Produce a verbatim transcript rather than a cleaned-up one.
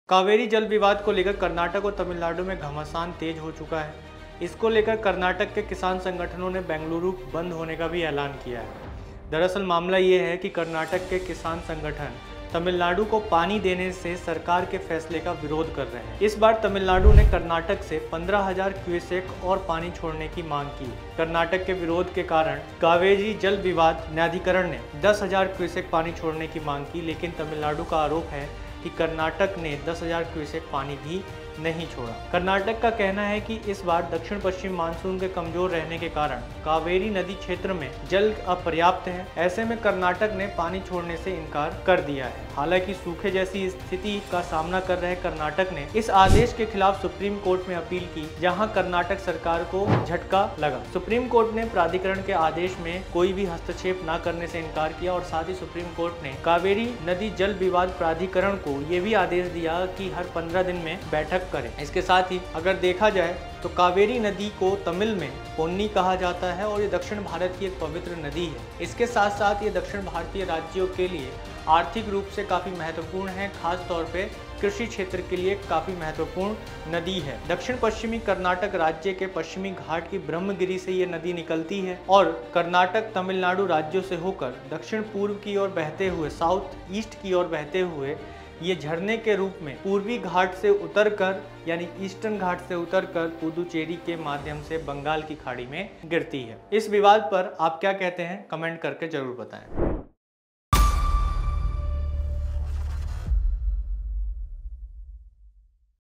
कावेरी जल विवाद को लेकर कर्नाटक और तमिलनाडु में घमासान तेज हो चुका है। इसको लेकर कर्नाटक के किसान संगठनों ने बेंगलुरु बंद होने का भी ऐलान किया है। दरअसल मामला ये है कि कर्नाटक के किसान संगठन तमिलनाडु को पानी देने से सरकार के फैसले का विरोध कर रहे हैं। इस बार तमिलनाडु ने कर्नाटक से पंद्रह हज़ार क्यूसेक और पानी छोड़ने की मांग की। कर्नाटक के विरोध के कारण कावेरी जल विवाद न्यायाधिकरण ने दस हज़ार क्यूसेक पानी छोड़ने की मांग की, लेकिन तमिलनाडु का आरोप है कि कर्नाटक ने दस हज़ार क्यूसेक पानी भी नहीं छोड़ा। कर्नाटक का कहना है कि इस बार दक्षिण पश्चिम मानसून के कमजोर रहने के कारण कावेरी नदी क्षेत्र में जल अपर्याप्त है। ऐसे में कर्नाटक ने पानी छोड़ने से इनकार कर दिया है। हालांकि सूखे जैसी स्थिति का सामना कर रहे कर्नाटक ने इस आदेश के खिलाफ सुप्रीम कोर्ट में अपील की, जहां कर्नाटक सरकार को झटका लगा। सुप्रीम कोर्ट ने प्राधिकरण के आदेश में कोई भी हस्तक्षेप न करने से इनकार किया और साथ ही सुप्रीम कोर्ट ने कावेरी नदी जल विवाद प्राधिकरण को ये भी आदेश दिया कि हर पंद्रह दिन में बैठक करें। इसके साथ ही अगर देखा जाए तो कावेरी नदी को तमिल में पोन्नी कहा जाता है और ये दक्षिण भारत की एक पवित्र नदी है। इसके साथ साथ ये दक्षिण भारतीय राज्यों के लिए आर्थिक रूप से काफ़ी महत्वपूर्ण है, खास तौर पे कृषि क्षेत्र के लिए काफ़ी महत्वपूर्ण नदी है। दक्षिण पश्चिमी कर्नाटक राज्य के पश्चिमी घाट की ब्रह्मगिरी से ये नदी निकलती है और कर्नाटक तमिलनाडु राज्यों से होकर दक्षिण पूर्व की ओर बहते हुए साउथ ईस्ट की ओर बहते हुए ये झरने के रूप में पूर्वी घाट से उतरकर यानी ईस्टर्न घाट से उतरकर पुदुचेरी के माध्यम से बंगाल की खाड़ी में गिरती है। इस विवाद पर आप क्या कहते हैं, कमेंट करके जरूर बताएं।